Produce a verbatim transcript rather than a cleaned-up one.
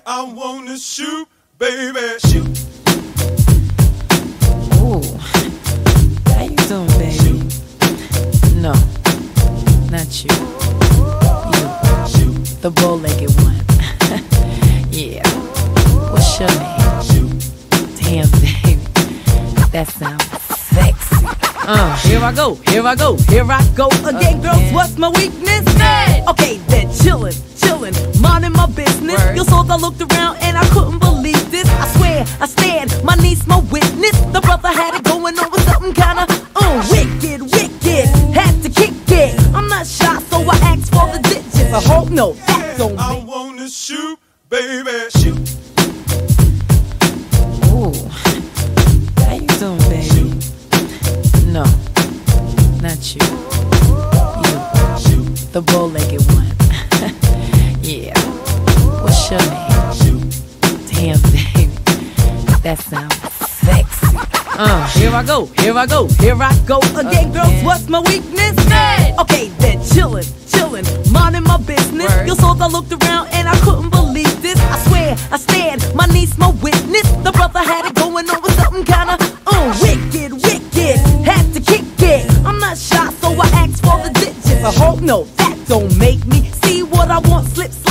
I wanna shoot, baby, shoot. Ooh, how you doing, baby? No, not you. You, the bow-legged one. Yeah. What's your name? Damn, baby, that sounds sexy. Uh, here I go, here I go, here I go again, girls. What's my weakness? Dead. Okay, then chillin', chillin', minding my business. Word. You saw I looked around and I couldn't believe this. I swear, I stand, my niece, my witness. The brother had it going on with something kinda uh, wicked, wicked. Had to kick it. I'm not shy, so I asked for the digits. I hope no, that don't I mean. wanna shoot, baby, shoot. Ooh, how you doing, baby? No, not you. You, the bow-legged one. Yeah. What's your name? Damn, baby, that sounds sexy. Uh, here I go, here I go, here I go again, girls. What's my weakness? Dead. Okay, then chillin', chillin', minding my business. Word. You saw I looked around and I couldn't believe this. I swear, I stand, my niece, my witness. The brother had it going on with something kinda uh, wicked, wicked. Had to kick it. I'm not shy, so I asked for the digits. I hope no, that don't make me see what I want. Slip.